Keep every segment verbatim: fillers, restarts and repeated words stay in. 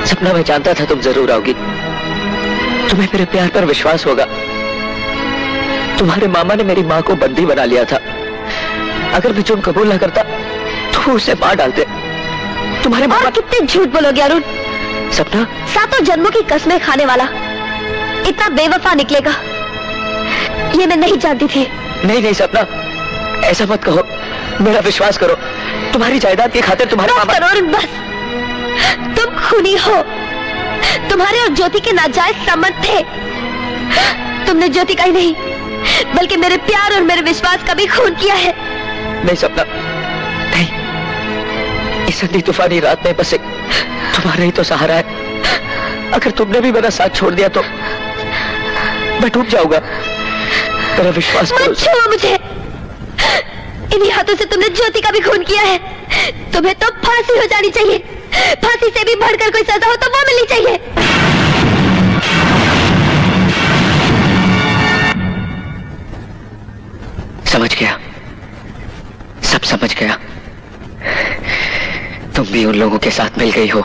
सपना, मैं जानता था तुम जरूर आओगी। तुम्हें मेरे प्यार पर विश्वास होगा। तुम्हारे मामा ने मेरी माँ को बंदी बना लिया था। अगर मैं जुर्म कबूल न करता तो उसे मार डालते। तुम्हारे मामा... कितने झूठ बोलोगे अरुण? सपना, सातों जन्मों की कसमें खाने वाला इतना बेवफा निकलेगा ये मैं नहीं जानती थी। नहीं नहीं सपना, ऐसा मत कहो, मेरा विश्वास करो। तुम्हारी जायदाद की खातिर तुम्हारे मामा... बस करो अरुण, बस। तुम खूनी हो। तुम्हारे और ज्योति के नाजायज संबंध थे। तुमने ज्योति का ही नहीं बल्कि मेरे प्यार और मेरे विश्वास का भी खून किया है। नहीं सपना, नहीं। इस अंधी तूफानी रात में बस एक तुम्हारा ही तो सहारा है। अगर तुमने भी मेरा साथ छोड़ दिया तो मैं डूब जाऊंगा। मेरा विश्वास करो। मत छुओ मुझे। इन्हीं हाथों से तुमने ज्योति का भी खून किया है। तुम्हें तो फांसी हो जानी चाहिए। फांसी से भी बढ़कर कोई सजा हो तो वो मिलनी चाहिए। समझ गया, सब समझ गया। तुम भी उन लोगों के साथ मिल गई हो।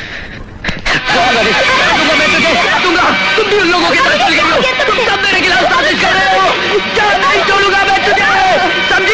मैं तुझे दूंगा। तुम भी उन लोगों के साथ मिल गई हो। तुम सब मेरे खिलाफ साजिश कर रहे हो। नहीं छोड़ूंगा मैं तुझे।